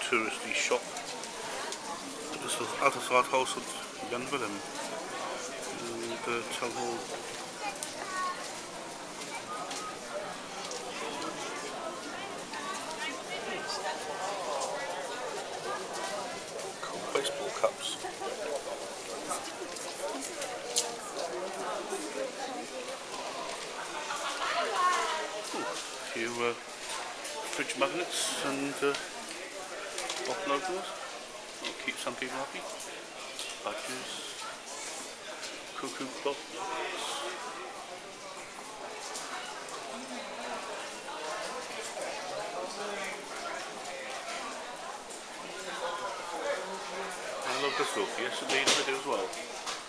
touristy shop. Just out of sight house at Glenville and Town Hall. Cool baseball cups. Ooh, a few fridge magnets and bottle openers. That'll keep some people happy. Badges, cuckoo clocks. I love the stuff. Yes, indeed, I do as well.